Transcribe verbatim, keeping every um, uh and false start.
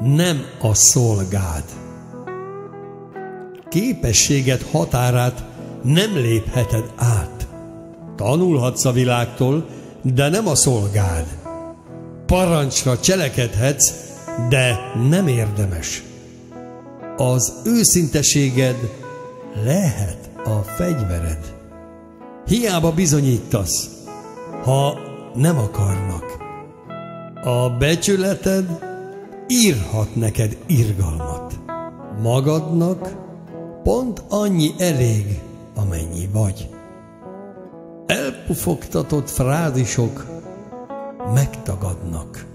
nem a szolgád. Képességed határát nem lépheted át. Tanulhatsz a világtól, de nem a szolgád. Parancsra cselekedhetsz, de nem érdemes. Az őszinteséged lehet a fegyvered. Hiába bizonyítasz, ha nem akarnak. A becsületed írhat neked irgalmat. Magadnak pont annyi elég, amennyi vagy. Elpufogtatott frázisok megtagadnak.